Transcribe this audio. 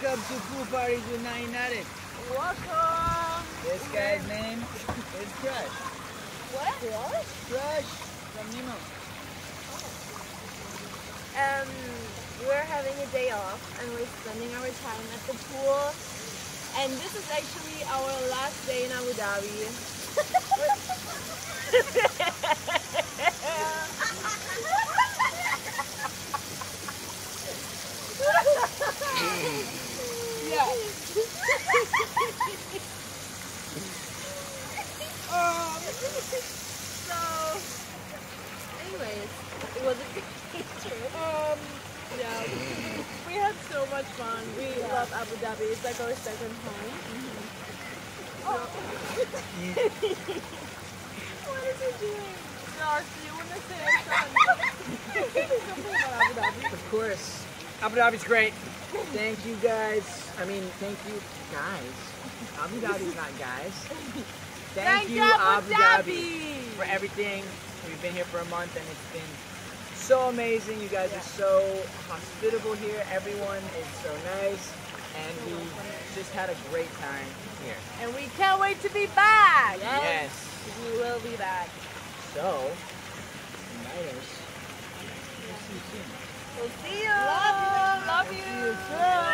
Welcome to Pool Parties with Nainatic. Welcome. This guy's name is Crush. What? Crush? Crush from Nemo. We're having a day off and we're spending our time at the pool. And this is actually our last day in Abu Dhabi. Yeah. So, anyways, it was a good picture. Yeah, we had so much fun. We love Abu Dhabi. It's like our second home. What is he doing? Darcy, you want to say something about Abu Dhabi? Of course. Abu Dhabi's great. Thank you guys. I mean, thank you guys. Abu Dhabi's not guys. Thank you Abu Dhabi for everything. We've been here for a month and it's been so amazing. You guys are so hospitable here. Everyone is so nice. And we just had a great time here. And we can't wait to be back. Yes. We will be back. So, invite us. We'll see you soon. We'll see you. Love you. See you soon.